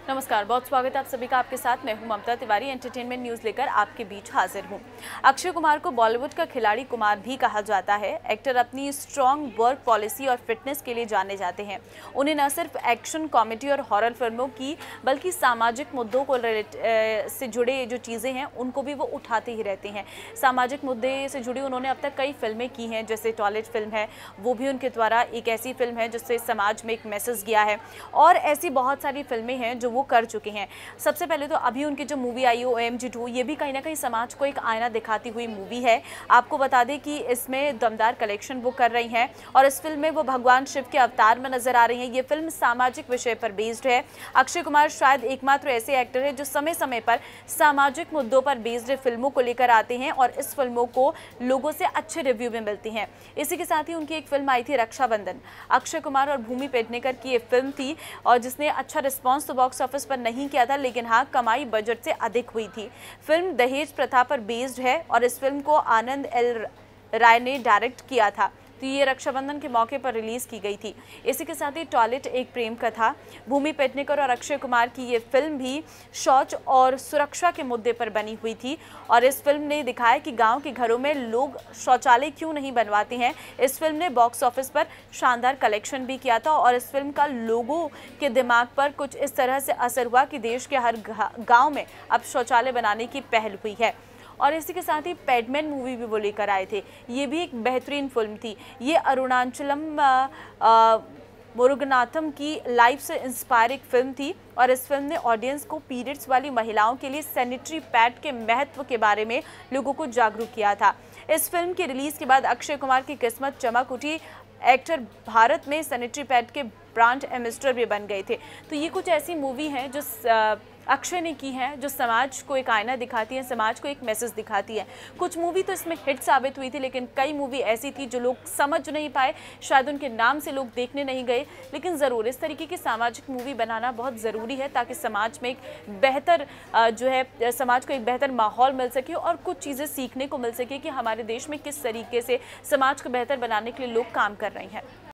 नमस्कार, बहुत स्वागत है आप सभी का। आपके साथ मैं हूं ममता तिवारी। एंटरटेनमेंट न्यूज लेकर आपके बीच हाजिर हूं। अक्षय कुमार को बॉलीवुड का खिलाड़ी कुमार भी कहा जाता है। एक्टर अपनी स्ट्रॉन्ग वर्क पॉलिसी और फिटनेस के लिए जाने जाते हैं। उन्हें न सिर्फ एक्शन, कॉमेडी और हॉरर फिल्मों की बल्कि सामाजिक मुद्दों को से जुड़े जो चीज़ें हैं उनको भी वो उठाते ही रहते हैं। सामाजिक मुद्दे से जुड़ी उन्होंने अब तक कई फिल्में की हैं, जैसे टॉयलेट फिल्म है, वो भी उनके द्वारा एक ऐसी फिल्म है जिससे समाज में एक मैसेज गया है, और ऐसी बहुत सारी फिल्में हैं जो वो कर चुके हैं। सबसे पहले तो अभी उनकी जो मूवी आई OMG 2, ये भी कहीं ना कहीं समाज को एक आईना दिखाती हुई मूवी है। आपको बता दें कि इसमें दमदार कलेक्शन वो कर रही हैं और इस फिल्म में वो भगवान शिव के अवतार में नजर आ रही हैं। ये फिल्म सामाजिक विषय पर बेस्ड है। अक्षय कुमार शायद एकमात्र ऐसे एक्टर है जो समय समय पर सामाजिक मुद्दों पर बेस्ड फिल्मों को लेकर आते हैं और इस फिल्मों को लोगों से अच्छे रिव्यू में मिलती हैं। इसी के साथ ही उनकी एक फिल्म आई थी रक्षाबंधन। अक्षय कुमार और भूमि पेडनेकर की ये फिल्म थी और जिसने अच्छा रिस्पॉन्स तो बॉक्स ऑफिस पर नहीं किया था, लेकिन हाँ, कमाई बजट से अधिक हुई थी। फिल्म दहेज प्रथा पर बेस्ड है और इस फिल्म को आनंद एल राय ने डायरेक्ट किया था। तो ये रक्षाबंधन के मौके पर रिलीज की गई थी। इसी के साथ ही टॉयलेट एक प्रेम कथा, भूमि पेडनेकर और अक्षय कुमार की ये फिल्म भी शौच और सुरक्षा के मुद्दे पर बनी हुई थी और इस फिल्म ने दिखाया कि गांव के घरों में लोग शौचालय क्यों नहीं बनवाते हैं। इस फिल्म ने बॉक्स ऑफिस पर शानदार कलेक्शन भी किया था और इस फिल्म का लोगों के दिमाग पर कुछ इस तरह से असर हुआ कि देश के हर गाँव में अब शौचालय बनाने की पहल हुई है। और इसी के साथ ही पैडमैन मूवी भी वो लेकर आए थे। ये भी एक बेहतरीन फिल्म थी। ये अरुणाचलम मुरुगनाथम की लाइफ से इंस्पायर एक फिल्म थी और इस फिल्म ने ऑडियंस को पीरियड्स वाली महिलाओं के लिए सैनिटरी पैड के महत्व के बारे में लोगों को जागरूक किया था। इस फिल्म के रिलीज के बाद अक्षय कुमार की किस्मत चमक उठी। एक्टर भारत में सैनिटरी पैड के ब्रांड एम्बेसडर भी बन गए थे। तो ये कुछ ऐसी मूवी हैं जो अक्षय ने की है, जो समाज को एक आईना दिखाती है, समाज को एक मैसेज दिखाती है। कुछ मूवी तो इसमें हिट साबित हुई थी, लेकिन कई मूवी ऐसी थी जो लोग समझ नहीं पाए, शायद उनके नाम से लोग देखने नहीं गए। लेकिन ज़रूर इस तरीके की सामाजिक मूवी बनाना बहुत ज़रूरी है ताकि समाज में एक बेहतर जो है समाज को एक बेहतर माहौल मिल सके और कुछ चीज़ें सीखने को मिल सके कि हमारे देश में किस तरीके से समाज को बेहतर बनाने के लिए लोग काम कर रहे हैं।